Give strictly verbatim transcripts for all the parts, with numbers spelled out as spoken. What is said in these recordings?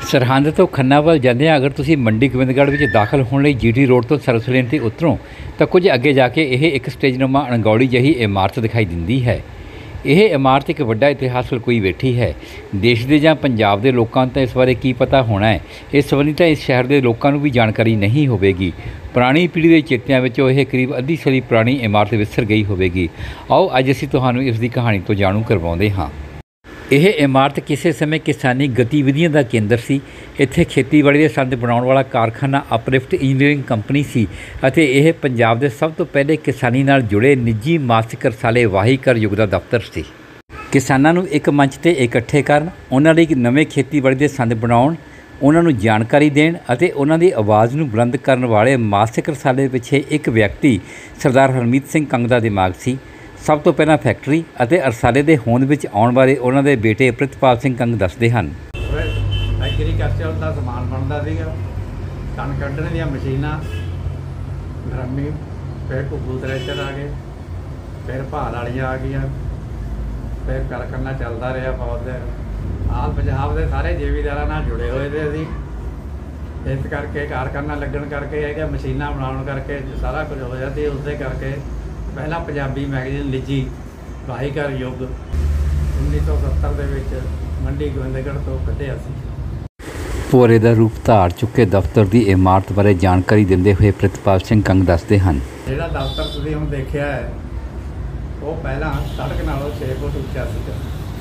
सरहंद तो खन्ना ਵੱਲ ਜਾਂਦੇ ਅਗਰ ਤੁਸੀਂ ਮੰਡੀ ਗੋਬਿੰਦਗੜ੍ਹ ਵਿੱਚ ਦਾਖਲ ਹੋਣ ਲਈ ਜੀਟੀ ਰੋਡ ਤੋਂ ਸਰਵਿਸ ਲੇਨ 'ਤੇ ਉਤਰੋ ਤਾਂ ਕੁਝ ਅੱਗੇ ਜਾ ਕੇ ਇਹ ਇੱਕ ਸਟੇਜਨੁਮਾ ਅਣਗੌਲੀ ਜਿਹੀ ਇਮਾਰਤ ਦਿਖਾਈ ਦਿੰਦੀ ਹੈ। ਇਹ ਇਮਾਰਤ ਇੱਕ ਵੱਡਾ ਇਤਿਹਾਸ ਕੋਈ ਬੈਠੀ ਹੈ। ਦੇਸ਼ ਦੇ ਜਾਂ ਪੰਜਾਬ ਦੇ ਲੋਕਾਂ ਨੂੰ ਤਾਂ ਇਸ ਬਾਰੇ ਕੀ ਪਤਾ ਹੋਣਾ ਹੈ, ਇਸ ਸੰਬੰਧੀ ਤਾਂ ਇਸ ਸ਼ਹਿਰ ਦੇ ਲੋਕਾਂ ਨੂੰ ਵੀ ਜਾਣਕਾਰੀ ਨਹੀਂ ਹੋਵੇਗੀ। ਪੁਰਾਣੀ ਪੀੜ੍ਹੀ ਦੇ ਚੇਤਿਆਂ ਵਿੱਚੋਂ ਇਹ ਕਰੀਬ ਅੱਧੀ ਸਦੀ ਪੁਰਾਣੀ ਇਮਾਰਤ ਵਿਸਰ ਗਈ ਹੋਵੇਗੀ। ਆਓ ਅੱਜ ਅਸੀਂ ਤੁਹਾਨੂੰ ਇਸ ਦੀ ਕਹਾਣੀ ਤੋਂ ਜਾਣੂ ਕਰਵਾਉਂਦੇ ਹਾਂ। ਇਹ ਇਮਾਰਤ ਕਿਸੇ ਸਮੇਂ ਕਿਸਾਨੀ ਗਤੀਵਿਧੀਆਂ ਦਾ ਕੇਂਦਰ ਸੀ। ਇੱਥੇ ਖੇਤੀਬਾੜੀ ਦੇ ਸੰਦ ਬਣਾਉਣ ਵਾਲਾ ਕਾਰਖਾਨਾ ਅਪਲਿਫਟ ਇੰਜੀਨੀਅਰਿੰਗ ਕੰਪਨੀ ਸੀ ਅਤੇ ਇਹ ਪੰਜਾਬ ਦੇ ਸਭ ਤੋਂ ਪਹਿਲੇ ਕਿਸਾਨੀ ਨਾਲ ਜੁੜੇ ਨਿੱਜੀ ਮਾਸਿਕ ਰਸਾਲੇ ਵਾਹੀਕਰ ਯੁੱਗ ਦਾ ਦਫ਼ਤਰ ਸੀ। ਕਿਸਾਨਾਂ ਨੂੰ ਇੱਕ ਮੰਚ 'ਤੇ ਇਕੱਠੇ ਕਰਨ, ਉਹਨਾਂ ਲਈ ਨਵੇਂ ਖੇਤੀਬਾੜੀ ਦੇ ਸੰਦ ਬਣਾਉਣ, ਉਹਨਾਂ ਨੂੰ ਜਾਣਕਾਰੀ ਦੇਣ ਅਤੇ ਉਹਨਾਂ ਦੀ ਆਵਾਜ਼ ਨੂੰ ਬੁਲੰਦ ਕਰਨ ਵਾਲੇ ਮਾਸਿਕ ਰਸਾਲੇ ਪਿੱਛੇ ਇੱਕ ਵਿਅਕਤੀ ਸਰਦਾਰ ਹਰਮੀਤ ਸਿੰਘ ਕੰਗ ਦਾ ਦਿਮਾਗ ਸੀ। ਸਭ ਤੋਂ ਪਹਿਲਾਂ ਫੈਕਟਰੀ ਅਤੇ ਰਸਾਲੇ ਦੇ ਹੋਂਦ ਵਿੱਚ ਆਉਣ ਬਾਰੇ ਉਹਨਾਂ ਦੇ ਬੇਟੇ ਪ੍ਰਿਤਪਾਲ ਸਿੰਘ ਕੰਗ ਦੱਸਦੇ ਹਨ। ਐਗਰੀਕਲਚਰ ਦਾ ਸਮਾਨ ਬਣਦਾ ਸੀਗਾ, ਕਣਕ ਕੱਢਣ ਦੀਆਂ ਮਸ਼ੀਨਾਂ, ਡਰਮੀ, ਫਿਰ ਘੁੱਗੂ ਥ੍ਰੈਸ਼ਰ ਆ ਗਏ, ਫਿਰ ਭਾਲ ਵਾਲੀਆਂ ਆ ਗਈਆਂ, ਫਿਰ ਕਾਰਖਾਨਾ ਚੱਲਦਾ ਰਿਹਾ ਬਹੁਤ ਦੇਰ। ਆਹ ਪੰਜਾਬ ਦੇ ਸਾਰੇ ਜ਼ਿਮੀਂਦਾਰਾਂ ਨਾਲ ਜੁੜੇ ਹੋਏ ਤੇ ਅਸੀਂ, ਇਸ ਕਰਕੇ ਕਾਰਖਾਨਾ ਲੱਗਣ ਕਰਕੇ ਇਹ ਕਿ ਮਸ਼ੀਨਾਂ ਬਣਾਉਣ ਕਰਕੇ ਸਾਰਾ ਕੁਝ ਹੋ ਜਾਂਦੀ। ਉਸਦੇ ਕਰਕੇ ਪਹਿਲਾ ਪੰਜਾਬੀ ਮੈਗਜ਼ੀਨ ਨਿੱਜੀ ਵਾਹੀਕਰ ਯੁੱਗ ਉੱਨੀ ਸੌ ਸੱਤਰ ਦੇ ਵਿੱਚ ਮੰਡੀ ਗੋਬਿੰਦਗੜ੍ਹ ਤੋਂ ਕੱਢਿਆ ਸੀ। ਭੋਰੇ ਦਾ ਰੂਪ ਧਾਰ ਚੁੱਕੇ ਦਫ਼ਤਰ ਦੀ ਇਮਾਰਤ ਬਾਰੇ ਜਾਣਕਾਰੀ ਦਿੰਦੇ ਹੋਏ ਪ੍ਰਿਤਪਾਲ ਸਿੰਘ ਕੰਗ ਦੱਸਦੇ ਹਨ। ਜਿਹੜਾ ਦਫ਼ਤਰ ਤੁਸੀਂ ਹੁਣ ਦੇਖਿਆ ਹੈ ਉਹ ਪਹਿਲਾਂ ਸੜਕ ਨਾਲੋਂ ਛੇ ਫੁੱਟ ਉੱਚਾ ਸੀਗਾ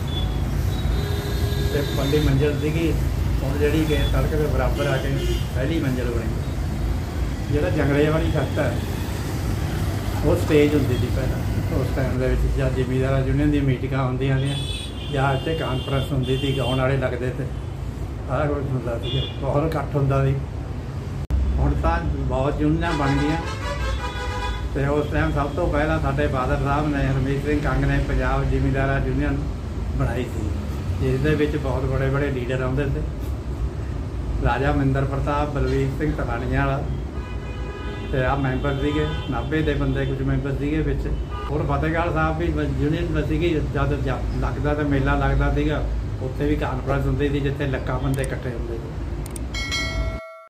ਅਤੇ ਪੰਜੀ ਮੰਜ਼ਿਲ ਸੀਗੀ। ਹੁਣ ਜਿਹੜੀ ਕਿ ਸੜਕ ਦੇ ਬਰਾਬਰ ਆ ਕੇ ਪਹਿਲੀ ਮੰਜ਼ਿਲ ਬਣੀ। ਜਿਹੜਾ ਜੰਗਲੇ ਵਾਲੀ ਛੱਤ ਹੈ ਉਹ ਸਟੇਜ ਹੁੰਦੀ ਸੀ ਪਹਿਲਾਂ। ਉਸ ਟਾਈਮ ਦੇ ਵਿੱਚ ਜਾਂ ਜ਼ਿਮੀਂਦਾਰਾਂ ਯੂਨੀਅਨ ਦੀਆਂ ਮੀਟਿੰਗਾਂ ਹੁੰਦੀਆਂ ਸੀ ਜਾਂ ਇੱਥੇ ਕਾਨਫਰੰਸ ਹੁੰਦੀ ਸੀ, ਗਾਉਣ ਵਾਲੇ ਲੱਗਦੇ ਤੇ ਸਾਰਾ ਕੁਝ ਹੁੰਦਾ ਸੀ, ਬਹੁਤ ਇਕੱਠ ਹੁੰਦਾ ਸੀ। ਹੁਣ ਤਾਂ ਬਹੁਤ ਯੂਨੀਅਨਾਂ ਬਣ ਗਈਆਂ ਅਤੇ ਉਸ ਟਾਈਮ ਸਭ ਤੋਂ ਪਹਿਲਾਂ ਸਾਡੇ ਫਾਦਰ ਸਾਹਿਬ ਨੇ ਹਰਮੀਤ ਸਿੰਘ ਕੰਗ ਨੇ ਪੰਜਾਬ ਜ਼ਿਮੀਂਦਾਰਾਂ ਯੂਨੀਅਨ ਬਣਾਈ ਸੀ, ਜਿਸ ਦੇ ਵਿੱਚ ਬਹੁਤ ਬੜੇ ਬੜੇ ਲੀਡਰ ਆਉਂਦੇ ਸੀ। ਰਾਜਾ ਮਹਿੰਦਰ ਪ੍ਰਤਾਪ, ਬਲਵੀਰ ਸਿੰਘ ਤਲਾਣੀਆਂ ਵਾਲਾ ਅਤੇ ਆਹ ਮੈਂਬਰ ਸੀਗੇ, ਨਾਭੇ ਦੇ ਬੰਦੇ ਕੁਝ ਮੈਂਬਰ ਸੀਗੇ ਵਿੱਚ। ਹੋਰ ਫਤਿਹਗੜ੍ਹ ਸਾਹਿਬ ਵੀ ਯੂਨੀਅਨ ਸੀਗੀ। ਜਦ ਲੱਗਦਾ ਤਾਂ ਮੇਲਾ ਲੱਗਦਾ ਸੀਗਾ, ਉੱਥੇ ਵੀ ਕਾਨਫਰੰਸ ਹੁੰਦੀ ਸੀ ਜਿੱਥੇ ਲੱਖਾਂ ਬੰਦੇ ਇਕੱਠੇ ਹੁੰਦੇ ਸੀ।